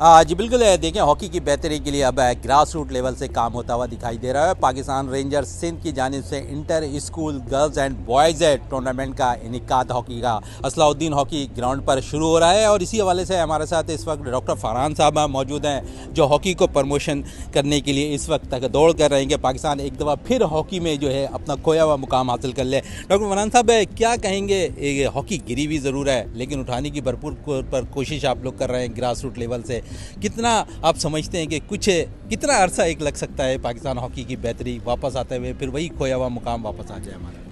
जी बिल्कुल देखें, हॉकी की बेहतरी के लिए अब ग्रास रूट लेवल से काम होता हुआ दिखाई दे रहा है। पाकिस्तान रेंजर्स सिंध की जानिब से inter school girls and boys tournament का इनेकाद हॉकी का असलाउद्दीन हॉकी ग्राउंड पर शुरू हो रहा है और इसी हवाले से हमारे साथ इस वक्त डॉक्टर फरहान साहब मौजूद हैं, जो हॉकी को प्रमोशन करने के लिए इस वक्त तक दौड़ कर रहे हैं कि पाकिस्तान एक दफ़ा फिर हॉकी में जो है अपना खोया हुआ मुकाम हासिल कर ले। डॉक्टर फरहान साहब, क्या कहेंगे? हॉकी गिरी भी ज़रूर है लेकिन उठाने की भरपूर कोशिश आप लोग कर रहे हैं ग्रास रूट लेवल से। कितना आप समझते हैं कि कितना अरसा एक लग सकता है पाकिस्तान हॉकी की बेहतरी वापस आते हुए, फिर वही खोया हुआ मुकाम वापस आ जाए हमारा?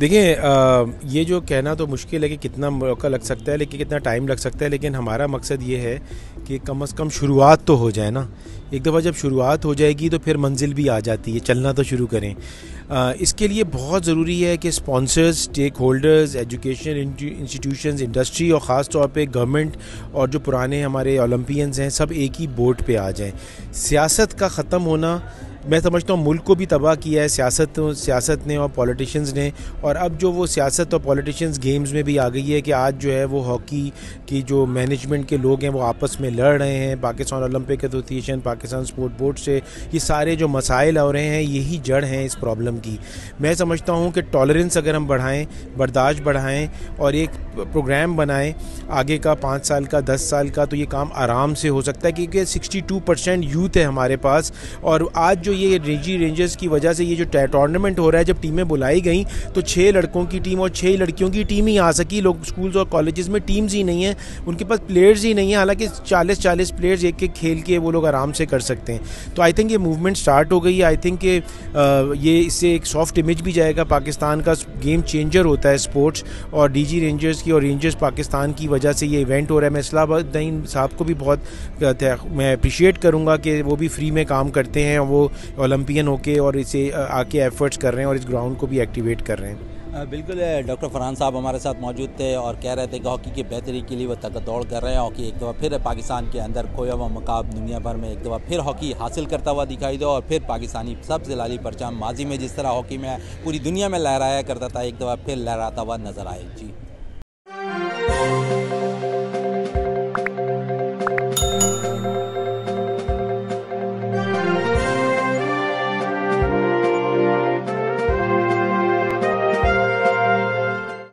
देखिए, ये जो कहना तो मुश्किल है कि कितना मौका लग सकता है, लेकिन कितना टाइम लग सकता है, लेकिन हमारा मकसद ये है कि कम से कम शुरुआत तो हो जाए ना। एक दफ़ा जब शुरुआत हो जाएगी तो फिर मंजिल भी आ जाती है, चलना तो शुरू करें। इसके लिए बहुत ज़रूरी है कि sponsors, stakeholders, education institutions, industry और ख़ास तौर पे गवर्नमेंट और जो पुराने हमारे ओलंपियंस हैं, सब एक ही बोट पे आ जाएं। सियासत का ख़त्म होना, मैं समझता हूँ, मुल्क को भी तबाह किया है सियासत ने और पॉलिटिशियंस ने। और अब जो वो सियासत और पॉलिटिशियंस गेम्स में भी आ गई है कि आज जो है वो हॉकी की जो मैनेजमेंट के लोग हैं वो आपस में लड़ रहे हैं। Pakistan Olympic Association, Pakistan Sport Board से ये सारे जो मसाइल हो रहे हैं, यही जड़ हैं इस प्रॉब्लम की। मैं समझता हूँ कि टॉलरेंस अगर हम बढ़ाएँ, बर्दाश्त बढ़ाएँ और एक प्रोग्राम बनाएँ आगे का 5 साल का, 10 साल का, तो ये काम आराम से हो सकता है, क्योंकि 62% यूथ है हमारे पास। और आज जो ये रेंजी रेंजर्स की वजह से ये जो टूर्नामेंट हो रहा है, जब टीमें बुलाई गई तो 6 लड़कों की टीम और 6 लड़कियों की टीम ही आ सकी। लोग स्कूल्स और कॉलेजेस में टीम्स ही नहीं है, उनके पास प्लेयर्स ही नहीं है। हालांकि 40 प्लेयर्स एक खेल के वो लोग आराम से कर सकते हैं। तो आई थिंक ये मूवमेंट स्टार्ट हो गई है। आई थिंक ये इससे एक सॉफ्ट इमेज भी जाएगा। पाकिस्तान का गेम चेंजर होता है स्पोर्ट्स, और डीजी रेंजर्स की और रेंजर्स पाकिस्तान की वजह से ये इवेंट हो रहा है। मैं इस्लामुद्दीन साहब को भी बहुत मैं अप्रिशिएट करूँगा कि वो भी फ्री में काम करते हैं, वो ओलंपियन होके और इसे आके एफर्ट्स कर रहे हैं और इस ग्राउंड को भी एक्टिवेट कर रहे हैं। बिल्कुल, डॉक्टर फरहान साहब हमारे साथ मौजूद थे और कह रहे थे कि हॉकी की बेहतरी के लिए वो तक दौड़ कर रहे हैं। हॉकी एक दफ़ा फिर पाकिस्तान के अंदर खोया हुआ मुकाम दुनिया भर में एक दफ़ा फिर हॉकी हासिल करता हुआ दिखाई दे और फिर पाकिस्तानी सबसे लाली परचम माजी में जिस तरह हॉकी में पूरी दुनिया में लहराया करता था, एक दफ़ा फिर लहराता हुआ नजर आए। जी।